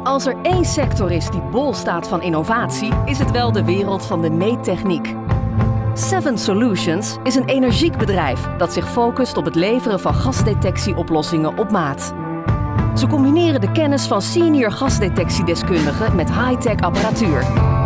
Als er één sector is die bol staat van innovatie, is het wel de wereld van de meettechniek. Seven Solutions is een energiek bedrijf dat zich focust op het leveren van gasdetectieoplossingen op maat. Ze combineren de kennis van senior gasdetectiedeskundigen met high-tech apparatuur.